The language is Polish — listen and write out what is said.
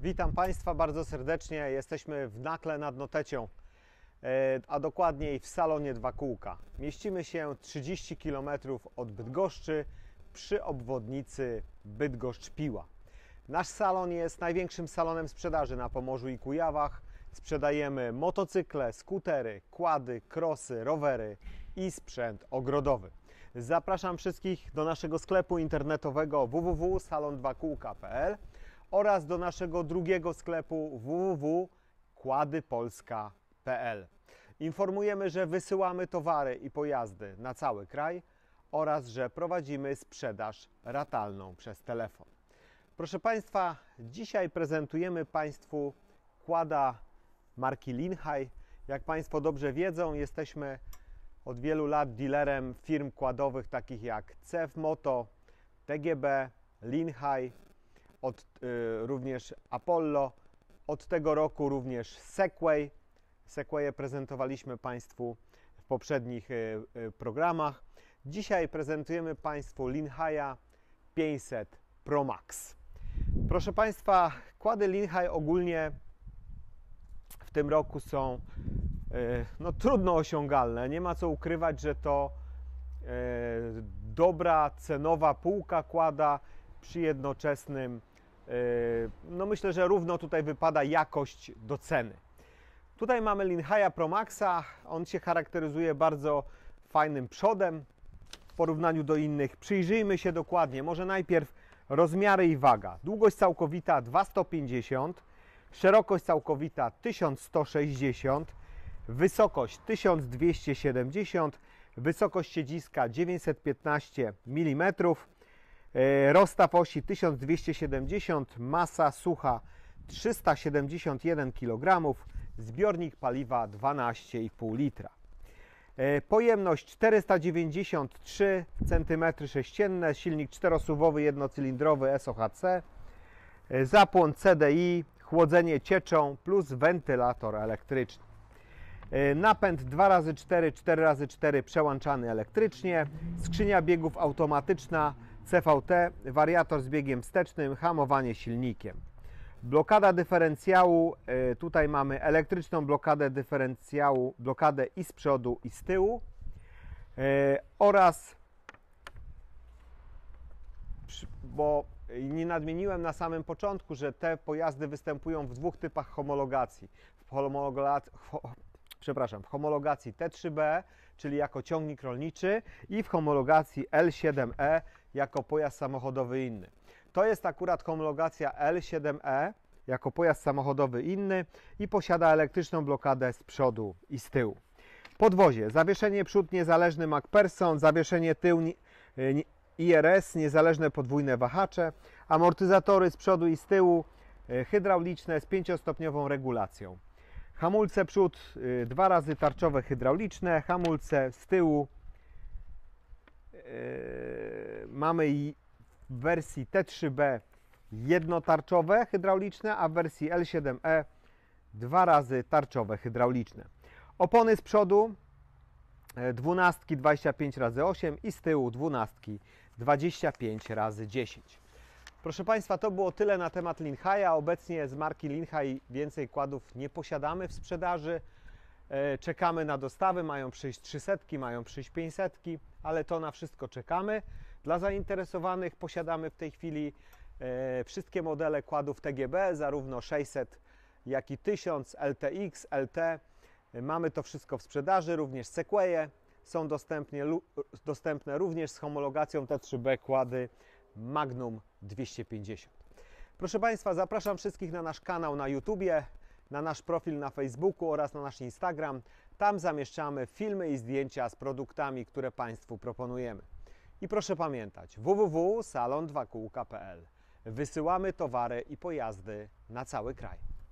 Witam Państwa bardzo serdecznie. Jesteśmy w Nakle nad Notecią, a dokładniej w salonie Dwa Kółka. Mieścimy się 30 km od Bydgoszczy przy obwodnicy Bydgoszcz-Piła. Nasz salon jest największym salonem sprzedaży na Pomorzu i Kujawach. Sprzedajemy motocykle, skutery, quady, crossy, rowery i sprzęt ogrodowy. Zapraszam wszystkich do naszego sklepu internetowego www.salondwakółka.pl oraz do naszego drugiego sklepu www.quadypolska.pl. Informujemy, że wysyłamy towary i pojazdy na cały kraj oraz że prowadzimy sprzedaż ratalną przez telefon. Proszę Państwa, dzisiaj prezentujemy Państwu quada marki Linhai. Jak Państwo dobrze wiedzą, jesteśmy od wielu lat dealerem firm quadowych takich jak CEF Moto, TGB, Linhai, również Apollo, od tego roku również Segway. Segwaye prezentowaliśmy Państwu w poprzednich programach. Dzisiaj prezentujemy Państwu Linhaia 500 Pro Max. Proszę Państwa, quady Linhai ogólnie w tym roku są trudno osiągalne. Nie ma co ukrywać, że to dobra cenowa półka quada przy jednoczesnym, myślę, że równo tutaj wypada jakość do ceny. Tutaj mamy Linhaia Pro Maxa. On się charakteryzuje bardzo fajnym przodem w porównaniu do innych. Przyjrzyjmy się dokładnie. Może najpierw rozmiary i waga. Długość całkowita 2150, szerokość całkowita 1160, wysokość 1270, wysokość siedziska 915 mm, rozstaw osi 1270, masa sucha 371 kg, zbiornik paliwa 12,5 litra. Pojemność 493 cm3, silnik czterosuwowy jednocylindrowy SOHC, zapłon CDI, chłodzenie cieczą plus wentylator elektryczny. Napęd 2x4, 4x4 przełączany elektrycznie, skrzynia biegów automatyczna CVT, wariator z biegiem wstecznym, hamowanie silnikiem. Blokada dyferencjału, tutaj mamy elektryczną blokadę dyferencjału, blokadę i z przodu i z tyłu oraz, bo nie nadmieniłem na samym początku, że te pojazdy występują w dwóch typach homologacji. W homologacji T3B, czyli jako ciągnik rolniczy, i w homologacji L7E jako pojazd samochodowy inny. To jest akurat homologacja L7E jako pojazd samochodowy inny i posiada elektryczną blokadę z przodu i z tyłu. Podwozie, zawieszenie przód niezależny MacPherson, zawieszenie tył IRS, niezależne podwójne wahacze, amortyzatory z przodu i z tyłu, hydrauliczne z 5-stopniową regulacją. Hamulce przód 2 razy tarczowe hydrauliczne, hamulce z tyłu mamy w wersji T3B jednotarczowe hydrauliczne, a w wersji L7E 2 razy tarczowe hydrauliczne. Opony z przodu 12 25x8 i z tyłu 12 25x10. Proszę Państwa, to było tyle na temat Linhaia. Obecnie z marki Linhai więcej quadów nie posiadamy w sprzedaży. Czekamy na dostawy, mają przyjść 300, mają przyjść 500, ale to na wszystko czekamy. Dla zainteresowanych posiadamy w tej chwili wszystkie modele quadów TGB, zarówno 600, jak i 1000, LTX, LT. Mamy to wszystko w sprzedaży, również Segwaye są dostępne również z homologacją T3B quady Magnum 250. Proszę Państwa, zapraszam wszystkich na nasz kanał na YouTubie, na nasz profil na Facebooku oraz na nasz Instagram. Tam zamieszczamy filmy i zdjęcia z produktami, które Państwu proponujemy. I proszę pamiętać, www.salondwakółka.pl. Wysyłamy towary i pojazdy na cały kraj.